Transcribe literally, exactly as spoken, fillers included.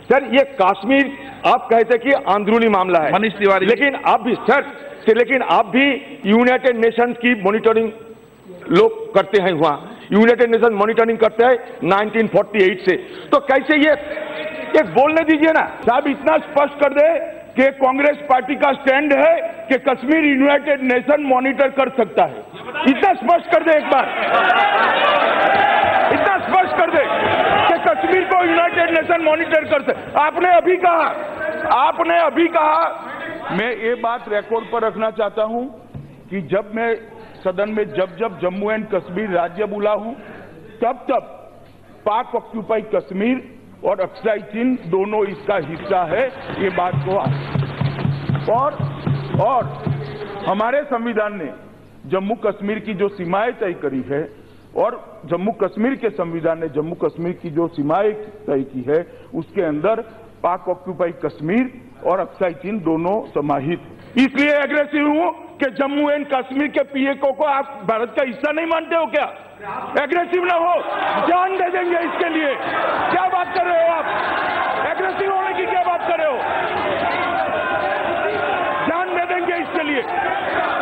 Sir ये कश्मीर आप कहते कि अंदरूनी मामला है मनीष तिवारी, लेकिन आप भी सर लेकिन आप भी यूनाइटेड नेशंस की मॉनिटरिंग लोग करते हैं, वहाँ यूनाइटेड नेशन मॉनिटरिंग करते हैं नाइनटीन फोर्टी एट से, तो कैसे ये एक बोलने दीजिए ना। साहब इतना स्पष्ट कर दे कि कांग्रेस पार्टी का स्टैंड है कि कश्मीर यूनाइटेड नेशन मॉनिटर कर सकता है, इतना स्पष्ट कर दे एक बार, इतना स्पष्ट कर दे कि कश्मीर को यूनाइटेड नेशन मॉनिटर कर सकता। आपने अभी कहा आपने अभी कहा मैं ये बात रिकॉर्ड पर रखना चाहता हूं कि जब मैं सदन में जब जब जम्मू एंड कश्मीर राज्य बोला हूं तब तब पाक ऑक्यूपाई कश्मीर और अक्साई चीन दोनों इसका हिस्सा है, ये बात को और और हमारे संविधान ने जम्मू कश्मीर की जो सीमाएं तय करी है और जम्मू कश्मीर के संविधान ने जम्मू कश्मीर की जो सीमाएं तय की है उसके अंदर पाक ऑक्यूपाई कश्मीर और अक्साई चीन दोनों समाहित। इसलिए एग्रेसिव हूं कि जम्मू एंड कश्मीर के पीएको को आप भारत का हिस्सा नहीं मानते हो क्या? एग्रेसिव ना हो, जान दे देंगे इसके लिए। क्या बात कर रहे हो आप? एग्रेसिव होने की क्या बात कर रहे हो? जान दे देंगे इसके लिए।